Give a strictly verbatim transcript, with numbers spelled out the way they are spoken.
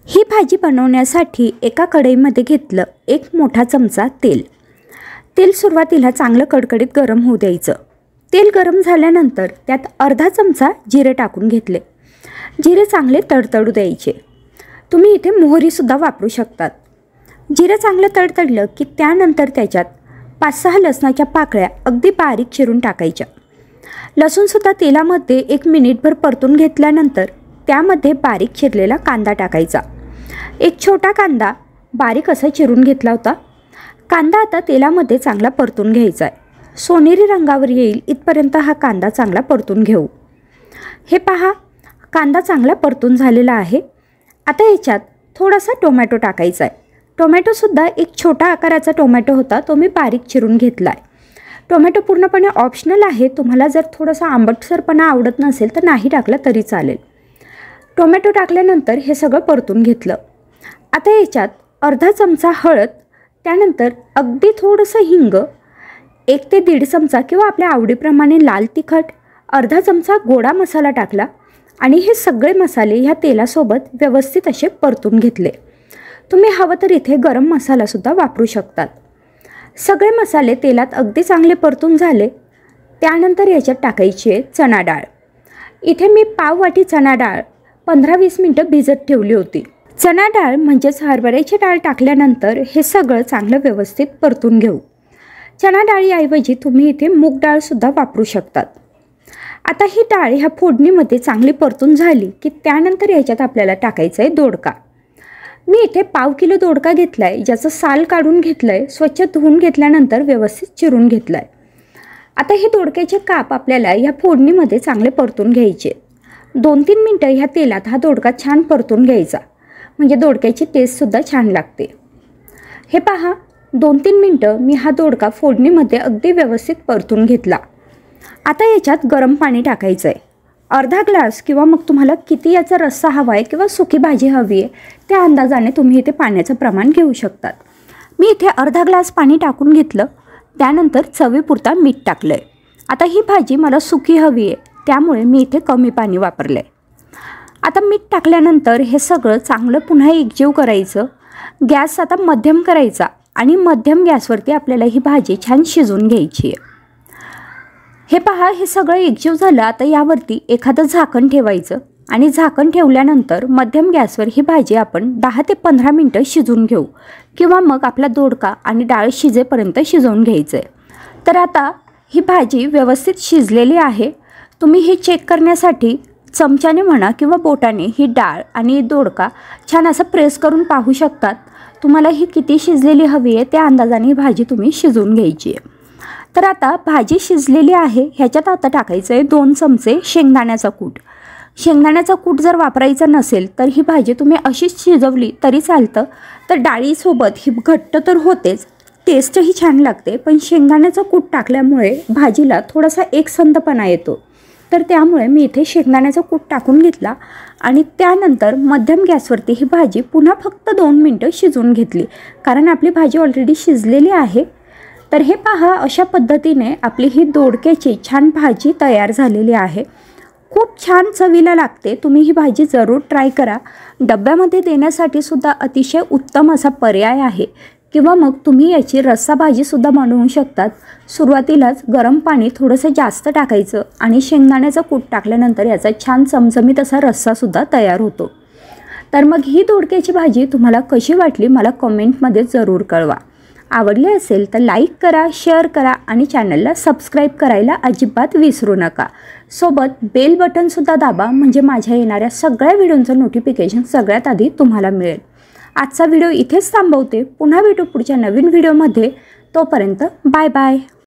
ही भाजी बनवण्यासाठी एका कढईमध्ये घेतलं एक मोठा चमचा तेल। तेल सुरुवातीला चांगलं कडकडीत गरम होऊ द्यायचं। तेल गरम झाल्यानंतर त्यात अर्धा चमचा जिरे टाकून घेतले। जिरे चांगले तडतडू द्यायचे। तुम्ही इथे मोहरीसुद्धा वापरू शकतात। जिरे चांगलं तडतडलं की त्यानंतर त्याच्यात पाच सहा लसणाच्या पाकळ्या अगदी बारीक चिरून टाकायच्या। लसूणसुद्धा तेलामध्ये एक मिनिटभर परतून घेतल्यानंतर त्यामध्ये बारीक चिरलेला कांदा टाकायचा। एक छोटा कांदा बारीक असा चिरून घेतला होता। कांदा आता तेलामध्ये चांगला परतून घ्यायचा आहे। सोनेरी रंगावर येईल इथपर्यंत हा कांदा चांगला परतून घेऊ। हे पहा, कांदा चांगला परतून झालेला आहे। आता याच्यात थोडासा टोमॅटो टाकायचा आहे। टोमॅटोसुद्धा एक छोटा आकाराचा टोमॅटो होता, तो मी बारीक चिरून घेतला आहे। टोमॅटो पूर्णपणे ऑप्शनल आहे। तुम्हाला जर थोडासा आंबटसरपणा आवडत नसेल तर नाही टाकला तरी चालेल। टोमॅटो टाकल्यानंतर हे सगळं परतून घेतलं। आता याच्यात अर्धा चमचा हळद, त्यानंतर अगदी थोडंसं हिंग, एक ते दीड चमचा किंवा आपल्या आवडीप्रमाणे लाल तिखट, अर्धा चमचा गोडा मसाला टाकला आणि हे सगळे मसाले ह्या तेलासोबत व्यवस्थित असे परतून घेतले। तुम्ही हवं तर इथे गरम मसालासुद्धा वापरू शकतात। सगळे मसाले तेलात अगदी चांगले परतून झाले। त्यानंतर याच्यात टाकायची आहे चणा डाळ। इथे मी पाव वाटी चणा डाळ पंधरा वीस मिनटं भिजत ठेवली होती। चणा डाळ म्हणजेच हरभऱ्याची डाळ टाकल्यानंतर हे सगळं चांगलं व्यवस्थित परतून घेऊ। चणा डाळीऐवजी तुम्ही इथे मूग डाळसुद्धा वापरू शकतात। आता ही डाळ ह्या फोडणीमध्ये चांगली परतून झाली की त्यानंतर याच्यात आपल्याला टाकायचं आहे दोडका। मी इथे पाव किलो दोडका घेतला आहे, ज्याचं साल काढून घेतलं आहे, स्वच्छ धुवून घेतल्यानंतर व्यवस्थित चिरून घेतलं आहे। आता हे दोडक्याचे काप आपल्याला ह्या फोडणीमध्ये चांगले परतून घ्यायचे। दोन तीन मिनटं ह्या तेलात हा दोडका छान परतून घ्यायचा, म्हणजे दोडक्याची टेस्टसुद्धा छान लागते। हे पहा, दोन तीन मिनटं मी हा दोडका फोडणीमध्ये अगदी व्यवस्थित परतून घेतला। आता याच्यात गरम पाणी टाकायचं आहे। अर्धा ग्लास किंवा मग तुम्हाला किती याचा रस्सा हवा आहे किंवा सुकी भाजी हवी आहे त्या अंदाजाने तुम्ही इथे पाण्याचं प्रमाण घेऊ शकतात। मी इथे अर्धा ग्लास पाणी टाकून घेतलं। त्यानंतर चवीपुरता मीठ टाकलं आहे। आता ही भाजी मला सुकी हवी आहे, त्यामुळे मी इथे कमी पाणी वापरलं आहे। आता मीठ टाकल्यानंतर हे सगळं चांगलं पुन्हा एकजीव करायचं। गॅस आता मध्यम करायचा आणि मध्यम गॅसवरती आपल्याला ही भाजी छान शिजवून घ्यायची आहे। हे पहा, हे सगळं एकजीव झालं। आता यावरती एखादं झाकण ठेवायचं आणि झाकण ठेवल्यानंतर मध्यम गॅसवर ही भाजी आपण दहा ते पंधरा मिनटं शिजवून घेऊ किंवा मग आपला दोडका आणि डाळ शिजेपर्यंत शिजवून घ्यायचं आहे। तर आता ही भाजी व्यवस्थित शिजलेली आहे। तुम्ही हे चेक करण्यासाठी चमच्याने म्हणा किंवा बोटाने ही डाळ आणि दोडका छान असं प्रेस करून पाहू शकतात। तुम्हाला ही किती शिजलेली हवी आहे त्या अंदाजाने ही भाजी तुम्ही शिजवून घ्यायची आहे। तर आता भाजी शिजलेली आहे। ह्याच्यात आता टाकायचं आहे दोन चमचे शेंगदाण्याचा कूट। शेंगदाण्याचा कूट जर वापरायचा नसेल तर ही भाजी तुम्ही अशीच शिजवली तरी चालतं। तर डाळीसोबत ही घट्ट तर होतेच, टेस्टही छान लागते, पण शेंगदाण्याचा कूट टाकल्यामुळे भाजीला थोडासा एकसंधपणा येतो। तर त्यामुळे मी इथे शेंगदाण्याचा कूट टाकून घेतला आणि त्यानंतर मध्यम गॅसवरती ही भाजी पुन्हा फक्त दोन मिनटं शिजवून घेतली, कारण आपली भाजी ऑलरेडी शिजलेली आहे। तर हे पहा, अशा पद्धतीने आपली ही दोडक्याची छान भाजी तयार झालेली आहे। खूप छान चवीला लागते। तुम्ही ही भाजी जरूर ट्राय करा। डब्यामध्ये देण्यासाठी सुद्धा अतिशय उत्तम असा पर्याय आहे, किंवा मग तुम्ही याची रस्सा भाजीसुद्धा बनवू शकतात। सुरुवातीलाच गरम पाणी थोडंसं जास्त टाकायचं आणि शेंगदाण्याचा कूट टाकल्यानंतर याचा छान चमचमीत असा रस्सासुद्धा तयार होतो। तर मग ही दोडक्याची भाजी तुम्हाला कशी वाटली मला कमेंटमध्ये जरूर कळवा। आवडली असेल तर लाईक करा, शेअर करा आणि चॅनलला सबस्क्राईब करायला अजिबात विसरू नका। सोबत बेल बटनसुद्धा दाबा, म्हणजे माझ्या येणाऱ्या सगळ्या व्हिडिओचं नोटिफिकेशन सगळ्यात आधी तुम्हाला मिळेल। आजचा व्हिडिओ इथेच थांबवते। पुन्हा भेटू पुढच्या नवीन व्हिडिओमध्ये। तोपर्यंत बाय बाय।